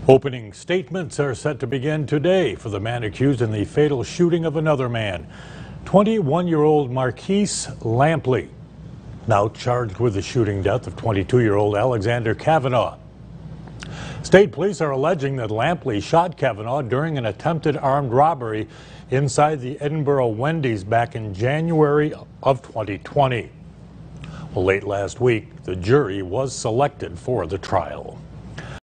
Opening statements are set to begin today for the man accused in the fatal shooting of another man, 21-year-old Marquise Lampley, now charged with the shooting death of 22-year-old Alexander Kavanaugh. State police are alleging that Lampley shot Kavanaugh during an attempted armed robbery inside the Edinburgh Wendy's back in January of 2020. Well, late last week, the jury was selected for the trial.